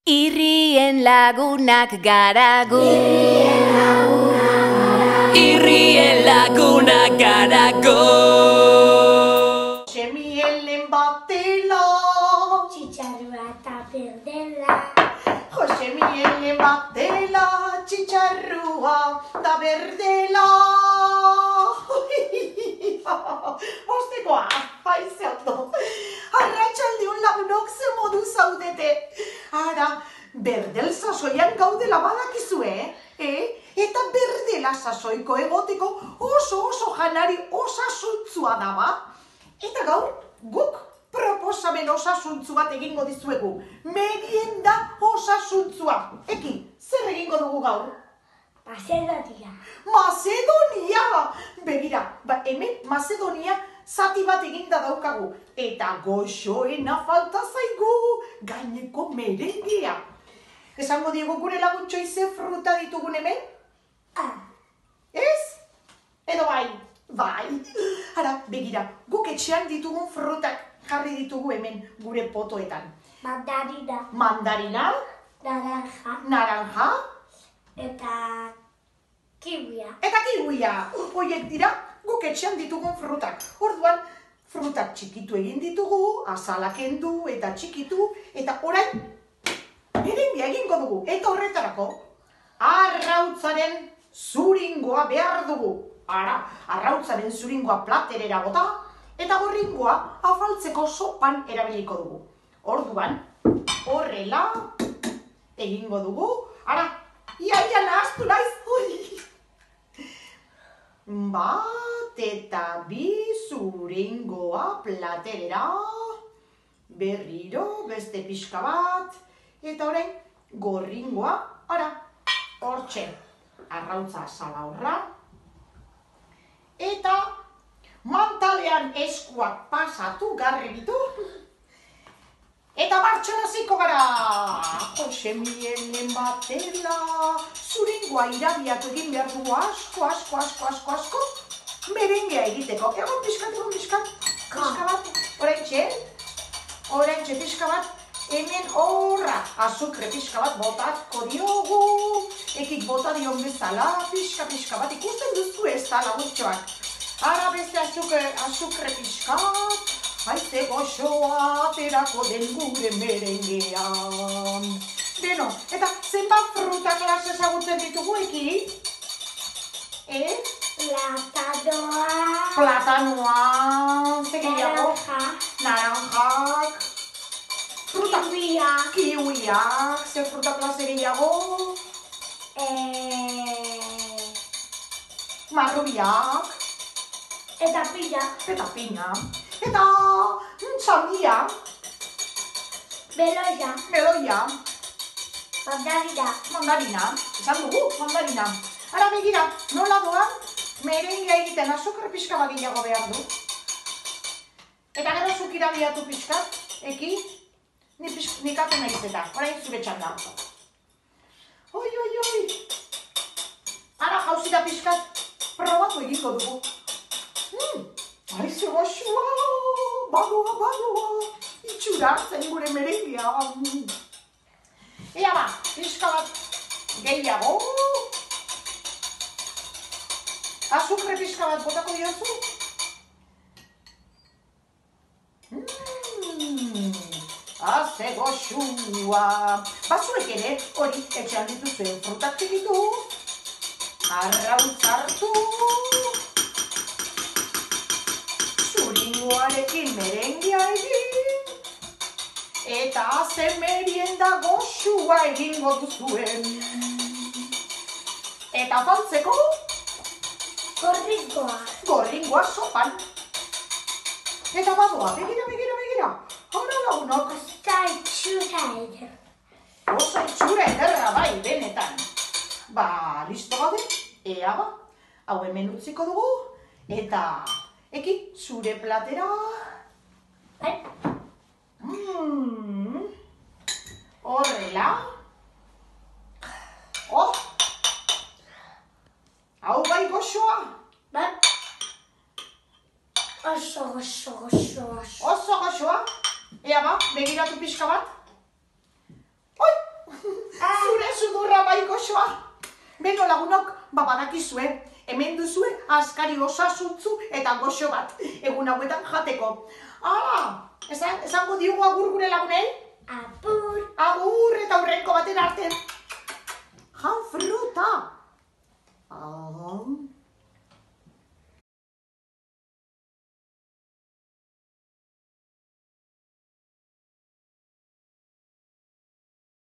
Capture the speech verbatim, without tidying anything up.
Irrien lagunak gara gu. Irrien lagunak gara gu. Josemielen batela, txitxarroa eta berdela. Josemielen batela, txitxarroa da berdela. Bostekoa, haize ondo. Arratsaldeon lagunok ze modu zaudete. Ara, berdel sasoian gaudela badakizue, eh? Eta berdela sasoiko egoteko oso oso janari osasuntzua daba. Eta gaur, guk proposamen osasuntzu bat egingo dizuegu. Merienda osasuntzua. Eki, zer egingo dugu gaur? Macedonia. Macedonia! Begira, ba, hemen Macedonia zati bat eginda daukagu. Eta goxoena falta zaigu gaineko merengea. Esango diego gure laguntxoi ze fruta ditugun hemen? Ah, Ez? Edo bai? Bai. Ara, begira, guk etxean ditugun frutak jarri ditugu hemen gure potoetan. mandarina, Mandarina, naranja naranja, eta kiwia. eta kiwia. Hoiek dira guk etxean ditugun frutak. Orduan, frutak txikitu egin ditugu, azalak kendu eta txikitu, eta orain merengea egingo dugu. Eta horretarako, arrautzaren zuringoa behar dugu. Ara, arrautzaren zuringoa platerera bota, eta gorringoa afaltzeko sopan erabiliko dugu. Orduan, horrela egingo dugu. Ara, iaia nahaztu naiz. Ui. Bat eta bi zuringoa platerera, berriro beste pixka bat, eta orain gorringoa, ara, hortxe, arrautza salaurra, eta mantalean eskuak pasatu garribitu, eta martxan hasiko gara. Josemielen batela, zuringoa irabiatu egin behar dugu asko, asko, asko, asko, asko, merengea egiteko. Egon pixkat, egon pixkat, pixka bat, oraintxe, oraintxe pixka bat, hemen horra, azukre pixka bat botazko diogu, ekik bota dion bezala, pixka, pixka bat, ikusten duzu ez da laguntxoak. Ara beste azukre, azukre pixkat, haize goxoa aterako den gure merengean. Beno, eta zenbat fruta klase ezagutzen ditugu eki? Eh? Platanoa, Platanoa, ze gehiago? naranja, Naranjak, fruta, kiwia, kiwiak, ze fruta klase gehiago? eh, Marrubiak, eta pila, eta pina, eta txandia, beloia, meloia, mandarina, mandarina, esan dugu, mandarina. Ara begira, nola doan, merengea egiten azukre pixka bat gehiago behar du. Eta gero zuk irabiatu pixkat, eki, ni pix- nikatu nahiz eta, orain zure txanda. Oi, oi, oi. Ara jauzita pixkat, probatu egingo dugu. Hmm, aize goxua, bagoa, bagoa, itxura zen gure merengea. Ea ba, pixka bat gehiago. Azukre pixka bat botako diozu. Mmm, aze goxua. Batzuek ere, hori, etxean dituzuen frutak txikitu. Arrautzartu. Zuringoarekin merengea egin. Eta aze merienda goxua egingo duzuen. Eta faltzeko, gorringoa, gorringoa sopan. Eta badoa, begira, begira, begira. Hora lagunok, eta itxura ere. oso itxura ederra bai, benetan. Ba, listo gaude, ea ba, hau hemen utziko dugu, eta eki, zure platera. Bai, Mm. Horrela. Oh! Hau bai goxoa. bai. Oso, oso, oso, oso. Oso goxoa. Ea ba, begiratu pixka bat. Oi! goxoa. Beno lagunok, babadakizue, hemen duzue askari osasuntzu eta goxo bat, egun hauetan jateko. Hala, esan, esango diogu agur gure lagunei? Apur. Agur!